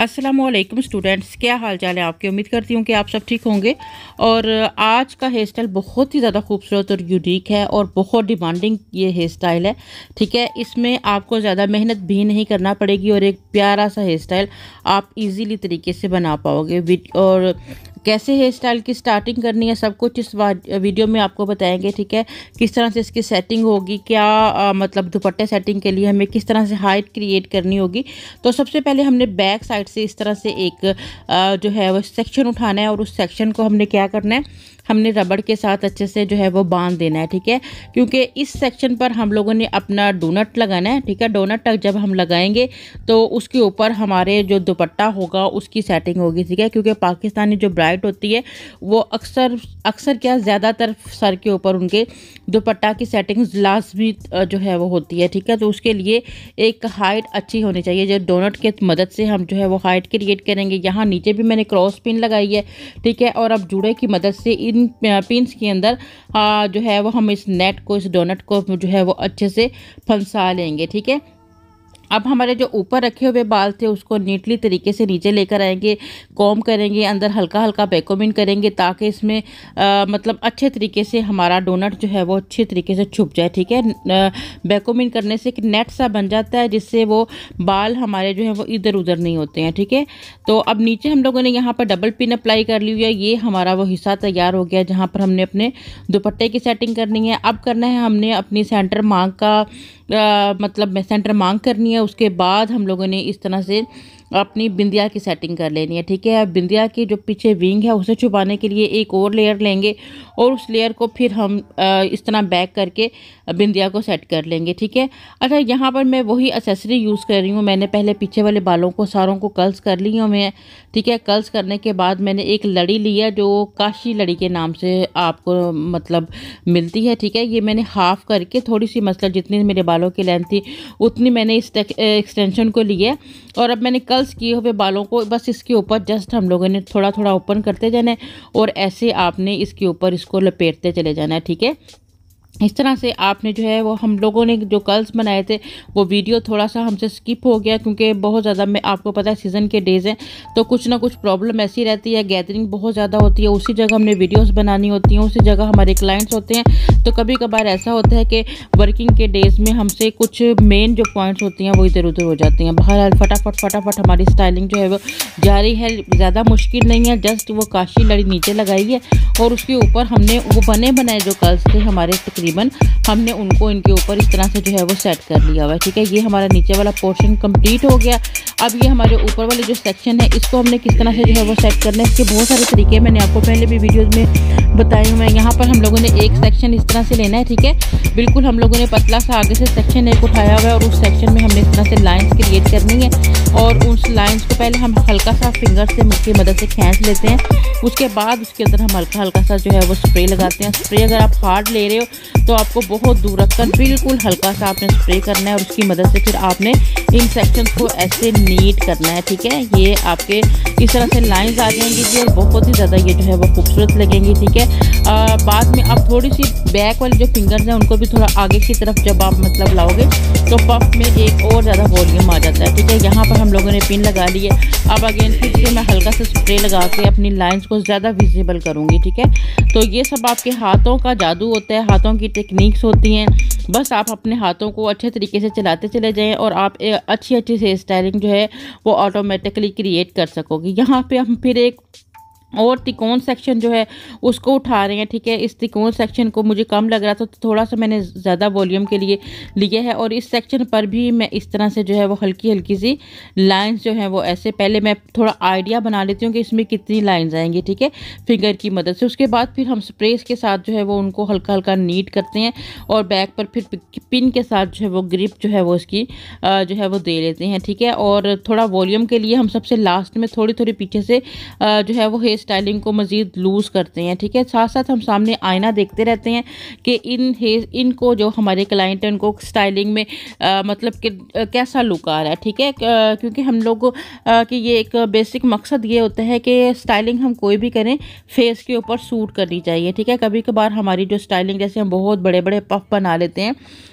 अस्सलामुअलैकुम स्टूडेंट्स, क्या हाल चाल है आपकी। उम्मीद करती हूँ कि आप सब ठीक होंगे। और आज का हेयर स्टाइल बहुत ही ज़्यादा खूबसूरत और यूनिक है और बहुत डिमांडिंग ये हेयर स्टाइल है। ठीक है, इसमें आपको ज़्यादा मेहनत भी नहीं करना पड़ेगी और एक प्यारा सा हेयर स्टाइल आप इजीली तरीके से बना पाओगे। और कैसे हेयर स्टाइल की स्टार्टिंग करनी है सब कुछ इस वीडियो में आपको बताएंगे। ठीक है, किस तरह से इसकी सेटिंग होगी, क्या मतलब दुपट्टे सेटिंग के लिए हमें किस तरह से हाइट क्रिएट करनी होगी। तो सबसे पहले हमने बैक साइड से इस तरह से एक जो है वो सेक्शन उठाना है और उस सेक्शन को हमने क्या करना है, हमने रबड़ के साथ अच्छे से जो है वो बांध देना है। ठीक है, क्योंकि इस सेक्शन पर हम लोगों ने अपना डोनट लगाना है। ठीक है, डोनट तक जब हम लगाएंगे तो उसके ऊपर हमारे जो दुपट्टा होगा उसकी सेटिंग होगी। ठीक है, क्योंकि पाकिस्तानी जो ब्राइड होती है वो अक्सर क्या ज़्यादातर सर के ऊपर उनके दुपट्टा की सेटिंग लाजमी जो है वो होती है। ठीक है, तो उसके लिए एक हाइट अच्छी होनी चाहिए। जो डोनट के मदद से हम जो है वो हाइट क्रिएट करेंगे। यहाँ नीचे भी मैंने क्रॉस पिन लगाई है। ठीक है, और अब जूड़े की मदद से इन पिन्स के अंदर जो है वो हम इस नेट को, इस डोनट को जो है वो अच्छे से फंसा लेंगे। ठीक है, अब हमारे जो ऊपर रखे हुए बाल थे उसको नीटली तरीके से नीचे लेकर आएंगे, कॉम करेंगे, अंदर हल्का हल्का बैकोमिन करेंगे ताकि इसमें मतलब अच्छे तरीके से हमारा डोनट जो है वो अच्छे तरीके से छुप जाए। ठीक है, बैकोमिन करने से एक नेट सा बन जाता है जिससे वो बाल हमारे जो है वो इधर उधर नहीं होते हैं। ठीक है, तो अब नीचे हम लोगों ने यहाँ पर डबल पिन अप्लाई कर ली हुई है। ये हमारा वो हिस्सा तैयार हो गया जहाँ पर हमने अपने दुपट्टे की सेटिंग करनी है। अब करना है हमने अपनी सेंटर मांग का मतलब सेंटर मांग करनी है। उसके बाद हम लोगों ने इस तरह से अपनी बिंदिया की सेटिंग कर लेनी है। ठीक है, बिंदिया की जो पीछे विंग है उसे छुपाने के लिए एक और लेयर लेंगे और उस लेयर को फिर हम इस तरह बैक करके बिंदिया को सेट कर लेंगे। ठीक है, अच्छा यहाँ पर मैं वही एक्सेसरी यूज़ कर रही हूँ। मैंने पहले पीछे वाले बालों को सारों को कर्ल्स कर ली हूँ मैं। ठीक है, कर्ल्स करने के बाद मैंने एक लड़ी ली है जो काशी लड़ी के नाम से आपको मतलब मिलती है। ठीक है, ये मैंने हाफ करके थोड़ी सी मतलब जितनी मेरे बालों की लेंथ थी उतनी मैंने इस एक्सटेंशन को लिया और अब मैंने कर्ल्स किए हुए बालों को बस इसके ऊपर जस्ट हम लोगों ने थोड़ा थोड़ा ओपन करते जाना है और ऐसे आपने इसके ऊपर इसको लपेटते चले जाना है। ठीक है, इस तरह से आपने जो है वो हम लोगों ने जो कर्ल्स बनाए थे वो वीडियो थोड़ा सा हमसे स्किप हो गया क्योंकि बहुत ज़्यादा मैं आपको पता है सीज़न के डेज़ हैं तो कुछ ना कुछ प्रॉब्लम ऐसी रहती है, गैदरिंग बहुत ज़्यादा होती है, उसी जगह हमने वीडियोस बनानी होती हैं, उसी जगह हमारे क्लाइंट्स होते हैं। तो कभी कभार ऐसा होता है कि वर्किंग के डेज़ में हमसे कुछ मेन जो पॉइंट्स होती हैं वो इधर उधर हो जाती हैं। बहरहाल फटाफट हमारी स्टाइलिंग जो है वो जारी है, ज़्यादा मुश्किल नहीं है। जस्ट वो काशी लड़ी नीचे लगाई है और उसके ऊपर हमने वो बने बनाए जो कर्ल्स थे हमारे तकरीबन हमने उनको इनके ऊपर इस तरह से जो है वो सेट कर लिया हुआ है। ठीक है, ये हमारा नीचे वाला पोर्शन कंप्लीट हो गया। अब ये हमारे ऊपर वाले जो सेक्शन है इसको हमने किस तरह से जो है वो सेट करना है, इसके बहुत सारे तरीके मैंने आपको पहले भी वीडियोस में बताए हुए हैं। यहाँ पर हम लोगों ने एक सेक्शन इस तरह से लेना है। ठीक है, बिल्कुल हम लोगों ने पतला सा आगे से सेक्शन एक उठाया हुआ है और उस सेक्शन में हमने इस तरह से लाइन्स क्रिएट करनी है और उस लाइन्स को पहले हम हल्का सा फिंगर से की मदद से खींच लेते हैं। उसके बाद उसके अंदर हम हल्का हल्का सा जो है वो स्प्रे लगाते हैं। स्प्रे अगर आप हार्ड ले रहे हो तो आपको बहुत दूर रखकर बिल्कुल हल्का सा आपने स्प्रे करना है और उसकी मदद से फिर आपने इन सेक्शंस को ऐसे नीट करना है। ठीक है, ये आपके इस तरह से लाइंस आ जाएंगी जी और बहुत ही ज़्यादा ये जो है वो खूबसूरत लगेंगी। ठीक है, बाद में आप थोड़ी सी बैक वाली जो फिंगर्स हैं उनको भी थोड़ा आगे की तरफ जब आप मतलब लाओगे तो पफ में एक और ज़्यादा वॉल्यूम आ जाता है। ठीक है, यहाँ पर हम लोगों ने पिन लगा ली है। अब अगेन फिर से मैं हल्का सा स्प्रे लगा के अपनी लाइन्स को ज़्यादा विजिबल करूँगी। ठीक है, तो ये सब आपके हाथों का जादू होता है, हाथों की टेक्निक्स होती हैं। बस आप अपने हाथों को अच्छे तरीके से चलाते चले जाएं और आप अच्छी हेयर स्टाइलिंग जो है वो ऑटोमेटिकली क्रिएट कर सकोगे। यहाँ पे हम फिर एक और त्रिकोण सेक्शन जो है उसको उठा रहे हैं। ठीक है, इस त्रिकोण सेक्शन को मुझे कम लग रहा था तो थोड़ा सा मैंने ज़्यादा वॉल्यूम के लिए लिया है और इस सेक्शन पर भी मैं इस तरह से जो है वो हल्की हल्की सी लाइंस जो है वो ऐसे पहले मैं थोड़ा आइडिया बना लेती हूँ कि इसमें कितनी लाइंस आएंगी। ठीक है, फिंगर की मदद से। उसके बाद फिर हम स्प्रे के साथ जो है वो उनको हल्का हल्का नीट करते हैं और बैक पर फिर पिन के साथ जो है वो ग्रिप जो है वो इसकी जो है वो दे लेते हैं। ठीक है, और थोड़ा वॉल्यूम के लिए हम सबसे लास्ट में थोड़ी थोड़ी पीछे से जो है वो हेयर स्टाइलिंग को मज़ीद लूज़ करते हैं। ठीक है, साथ साथ हम सामने आईना देखते रहते हैं कि इनको जो हमारे क्लाइंट हैं उनको स्टाइलिंग में मतलब कि कैसा लुक आ रहा है। ठीक है, क्योंकि हम लोग कि ये एक बेसिक मकसद ये होता है कि स्टाइलिंग हम कोई भी करें फेस के ऊपर सूट करनी चाहिए। ठीक है, कभी कभार हमारी जो स्टाइलिंग जैसे हम बहुत बड़े बड़े पफ बना लेते हैं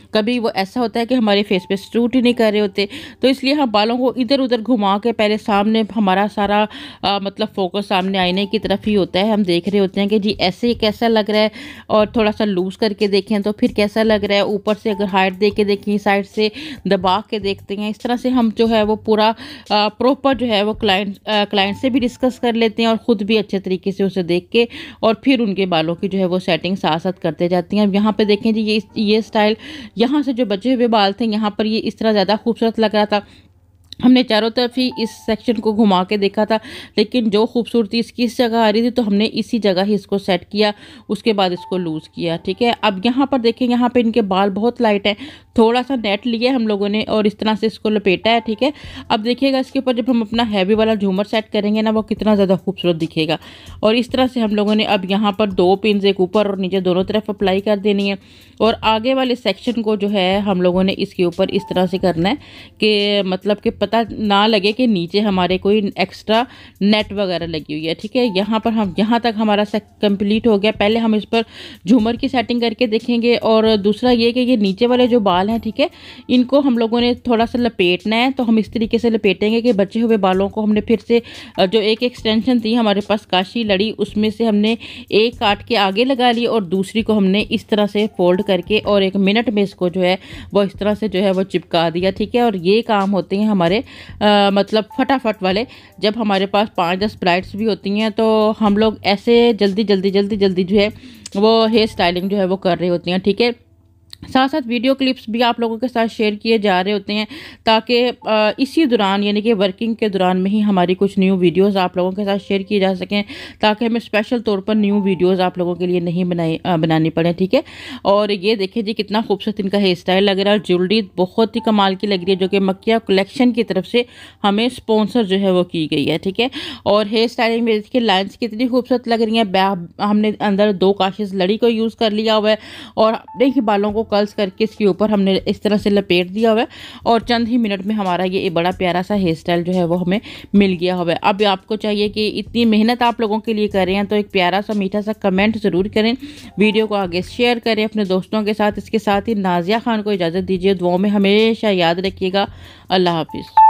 कभी वो ऐसा होता है कि हमारे फेस पे सूट ही नहीं कर रहे होते, तो इसलिए हम बालों को इधर उधर घुमा के पहले सामने हमारा सारा मतलब फोकस सामने आईने की तरफ ही होता है। हम देख रहे होते हैं कि जी ऐसे कैसा लग रहा है, और थोड़ा सा लूज़ करके देखें तो फिर कैसा लग रहा है, ऊपर से अगर हाइट दे के देखें, साइड से दबा के देखते हैं। इस तरह से हम जो है वो पूरा प्रॉपर जो है वो क्लाइंट से भी डिस्कस कर लेते हैं और ख़ुद भी अच्छे तरीके से उसे देख के और फिर उनके बालों की जो है वो सेटिंग साथ साथ करते जाती हैं। अब यहाँ पे देखें जी ये स्टाइल, यहाँ से जो बचे हुए बाल थे यहाँ पर ये इस तरह ज़्यादा खूबसूरत लग रहा था। हमने चारों तरफ ही इस सेक्शन को घुमा के देखा था, लेकिन जो खूबसूरती इसकी इस जगह आ रही थी तो हमने इसी जगह ही इसको सेट किया, उसके बाद इसको लूज़ किया। ठीक है, अब यहाँ पर देखें, यहाँ पे इनके बाल बहुत लाइट हैं, थोड़ा सा नेट लिया हम लोगों ने और इस तरह से इसको लपेटा है। ठीक है, अब देखिएगा इसके ऊपर जब हम अपना हैवी वाला झूमर सेट करेंगे ना, वो कितना ज़्यादा खूबसूरत दिखेगा। और इस तरह से हम लोगों ने अब यहाँ पर 2 पिन, एक ऊपर और नीचे दोनों तरफ अप्लाई कर देनी है। और आगे वाले सेक्शन को जो है हम लोगों ने इसके ऊपर इस तरह से करना है कि मतलब कि पता ना लगे कि नीचे हमारे कोई एक्स्ट्रा नेट वगैरह लगी हुई है। ठीक है, यहाँ पर हम यहाँ तक हमारा कंप्लीट हो गया। पहले हम इस पर झूमर की सेटिंग करके देखेंगे, और दूसरा ये कि ये नीचे वाले जो बाल हैं, ठीक है, इनको हम लोगों ने थोड़ा सा लपेटना है। तो हम इस तरीके से लपेटेंगे कि बचे हुए बालों को हमने फिर से जो एक एक्सटेंशन थी हमारे पास काशी लड़ी, उसमें से हमने एक काट के आगे लगा ली और दूसरी को हमने इस तरह से फोल्ड करके और 1 मिनट में इसको जो है वो इस तरह से जो है वो चिपका दिया। ठीक है, और ये काम होते हैं हमारे मतलब फटाफट वाले। जब हमारे पास 5-10 ब्राइड्स भी होती हैं तो हम लोग ऐसे जल्दी जो है वो हेयर स्टाइलिंग जो है वो कर रही होती हैं। ठीक है, साथ साथ वीडियो क्लिप्स भी आप लोगों के साथ शेयर किए जा रहे होते हैं, ताकि इसी दौरान यानी कि वर्किंग के दौरान में ही हमारी कुछ न्यू वीडियोस आप लोगों के साथ शेयर की जा सकें, ताकि हमें स्पेशल तौर पर न्यू वीडियोस आप लोगों के लिए नहीं बनानी पड़े। ठीक है, और ये देखिए जी कितना खूबसूरत इनका हेयर स्टाइल लग रहा है। ज्वेलरी बहुत ही कमाल की लग रही है, जो कि मक्किया कलेक्शन की तरफ से हमें स्पॉन्सर जो है वो की गई है। ठीक है, और हेयर स्टाइलिंग में देखिए लाइन्स कितनी खूबसूरत लग रही हैं। हमने अंदर 2 काशिश लड़ी को यूज़ कर लिया हुआ है और अपने ही बालों को कर्ल्स करके इसके ऊपर हमने इस तरह से लपेट दिया हुआ है, और चंद ही मिनट में हमारा ये बड़ा प्यारा सा हेयर स्टाइल जो है वो हमें मिल गया हुआ है। अब आपको चाहिए कि इतनी मेहनत आप लोगों के लिए कर रहे हैं तो एक प्यारा सा मीठा सा कमेंट ज़रूर करें, वीडियो को आगे शेयर करें अपने दोस्तों के साथ। इसके साथ ही नाजिया खान को इजाज़त दीजिए, दुआओं में हमेशा याद रखिएगा। अल्लाह हाफिज़।